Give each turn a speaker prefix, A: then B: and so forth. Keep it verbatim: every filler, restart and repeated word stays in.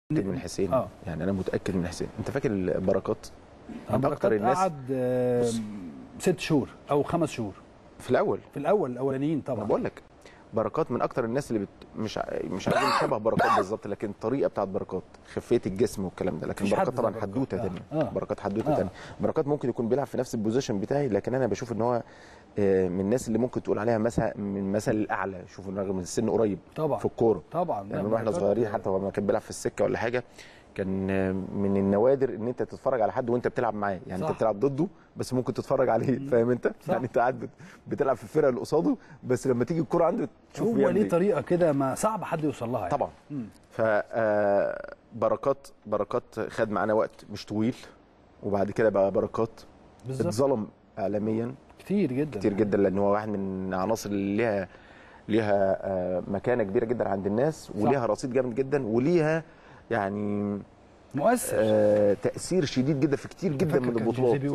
A: متأكد من حسين.
B: آه.
A: يعني انا متاكد من حسين. انت فاكر البركات؟
B: من اكتر الناس قعد آه ست شهور او خمس شهور
A: في الاول
B: في الاول الاولانيين طبعا.
A: انا بقول لك بركات من اكتر الناس اللي بت... مش ع... مش عايزين شبه بركات بالظبط، لكن الطريقه بتاعت بركات، خفيه الجسم والكلام ده. لكن بركات طبعا حدوته ثانيه. آه. آه. بركات حدوته ثانيه. آه. بركات ممكن يكون بيلعب في نفس البوزيشن بتاعي، لكن انا بشوف ان هو من الناس اللي ممكن تقول عليها مثل من مثل الاعلى. شوف رغم السن قريب
B: طبعا
A: في الكوره
B: طبعا
A: يعني من واحنا صغيرين، حتى لما كان بيلعب في السكه ولا حاجه كان من النوادر ان انت تتفرج على حد وانت بتلعب معاه. يعني صح. انت بتلعب ضده بس ممكن تتفرج عليه. فاهم انت؟ صح. يعني انت قاعد بتلعب في الفرقه اللي قصاده، بس لما تيجي الكوره عنده تشوف
B: هو ليه طريقه كده ما صعب حد يوصل لها يعني.
A: طبعا. ف بركات بركات خد معانا وقت مش طويل، وبعد كده بقى بركات اتظلم اعلاميا
B: كتير جدا
A: كتير جدا، لان هو واحد من العناصر اللي ليها ليها مكانه كبيره جدا عند الناس، وليها رصيد جامد جدا، وليها يعني
B: مؤثر
A: آه تاثير شديد جدا في كتير جدا من البطولات.